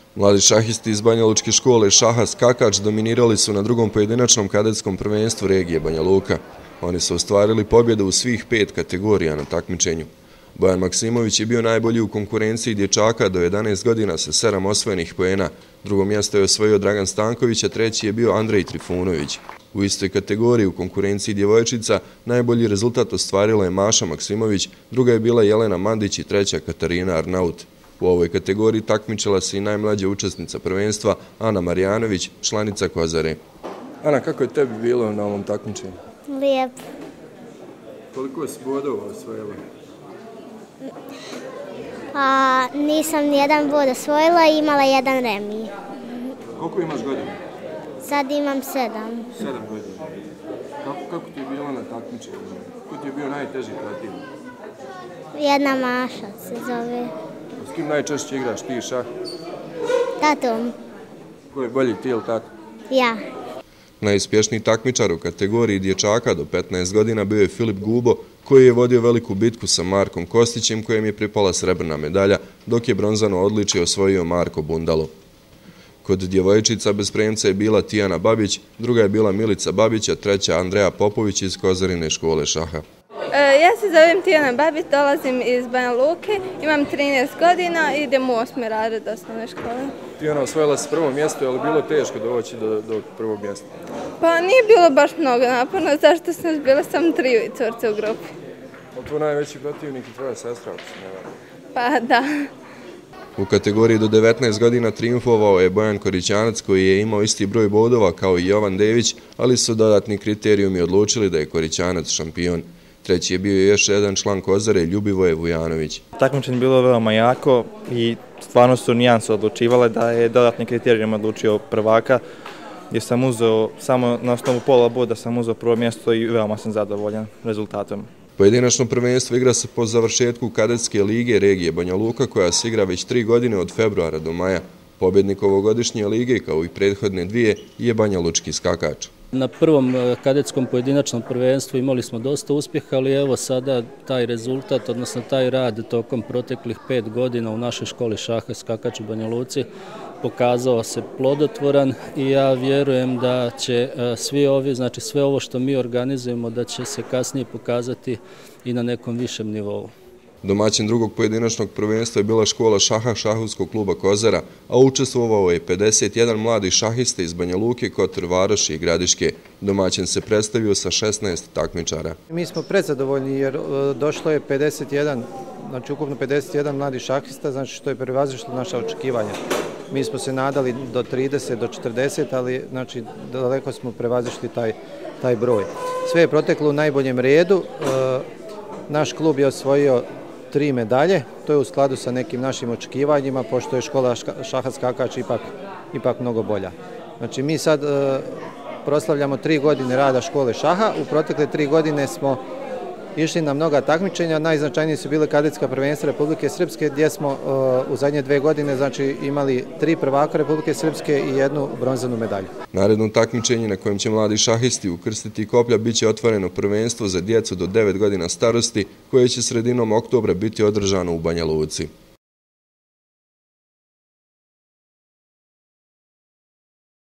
Mladi šahisti iz Banjalučke škole šaha skakač dominirali su na drugom pojedinačnom kadetskom prvenstvu regije Banja Luka. Oni su ostvarili pobjedu u svih 5 kategorija na takmičenju. Bojan Maksimović je bio najbolji u konkurenciji dječaka do 11 godina sa 7 osvojenih poena. Drugo mjesto je osvojio Dragan Stanković, a treći je bio Andrej Trifunović. U istoj kategoriji u konkurenciji djevojčica najbolji rezultat ostvarila je Maša Maksimović, druga je bila Jelena Mandić i treća Katarina Arnaut. U ovoj kategoriji takmičila se i najmlađa učesnica prvenstva Ana Marjanović, članica Kozare. Ana, kako je tebi bilo na ovom takmičenju? Lijepo. Koliko si bodova osvojila? Nisam nijedan bod osvojila i imala jedan remi. Koliko imaš godina? Sad imam 7. 7 godina. Kako ti je bilo na takmičenju? Ko ti je bio najteži protivnik? Jedna Maša se zove. S kim najčešće igraš ti šah? Tatom. Ko je bolji, ti ili tata? Ja. Najuspješniji takmičar u kategoriji dječaka do 15 godina bio je Filip Gubo, koji je vodio veliku bitku sa Markom Kostićem, kojem je pripala srebrna medalja, dok je bronzano odličje osvojio Marko Bundalo. Kod djevojčica bez premca je bila Tijana Babić, druga je bila Milica Babić, a treća Andreja Popović iz Kozarine škole šaha. Ja se zovem Tijana Babić, dolazim iz Banja Luke, imam 13 godina i idem u 8. razred osnovne škole. Tijana, osvojila si prvo mjesto, je li bilo teško doći do prvog mjesta? Pa nije bilo baš mnogo naporno, zašto sam bila samo 3 curce u grupi. Ali tvoj najveći protivnik i tvoja sestra, ako se ne varam. Pa da. U kategoriji do 19 godina triumfovao je Bojan Korićanac, koji je imao isti broj bodova kao i Jovan Dević, ali su dodatni kriterijumi odlučili da je Korićanac šampion. Treći je bio još jedan član Kozare, Ljubivoje Vujanović. Takmičenje je bilo veoma jako i stvarno su nijanse odlučivale da je dodatni kriterijum odlučio prvaka, gdje sam uzeo samo na osnovu pola boda sam uzeo prvo mjesto i veoma sam zadovoljan rezultatom. Pojedinačno prvenstvo igra se po završetku kadetske lige regije Banja Luka, koja se igra već 3 godine od februara do maja. Pobjednik ovogodišnje lige, kao i prethodne 2, je banjalučki skakač. Na prvom kadetskom pojedinačnom prvenstvu imali smo dosta uspjeha, ali evo sada taj rezultat, odnosno taj rad tokom proteklih 5 godina u našoj školi šaha skakač u Banja Luci pokazao se plodotvoran i ja vjerujem da će svi ovi, znači sve ovo što mi organizujemo, da će se kasnije pokazati i na nekom višem nivou. Domaćin drugog pojedinačnog prvenstva je bila škola šaha Šahovskog kluba Kozara, a učestvovao je 51 mladih šahista iz Banja Luke, Kotor Varoši i Gradiške. Domaćin se predstavio sa 16 takmičara. Mi smo predzadovoljni jer došlo je 51, znači ukupno 51 mladih šahista, znači što je prevazišlo naša očekivanja. Mi smo se nadali do 30, do 40, ali znači daleko smo prevazišli taj broj. Sve je proteklo u najboljem redu. Naš klub je osvojio 3 medalje, to je u skladu sa nekim našim očekivanjima, pošto je škola šaha skakač ipak mnogo bolja. Znači mi sad proslavljamo 3 godine rada škole šaha, u protekle 3 godine smo išli na mnoga takmičenja, najznačajnije su bile kadetska prvenstva Republike Srpske, gdje smo u zadnje 2 godine znači, imali 3 prvaka Republike Srpske i 1 bronzanu medalju. Naredno takmičenje na kojem će mladi šahisti ukrstiti koplja biće otvoreno prvenstvo za djecu do 9 godina starosti, koje će sredinom oktobra biti održano u Banja Luci.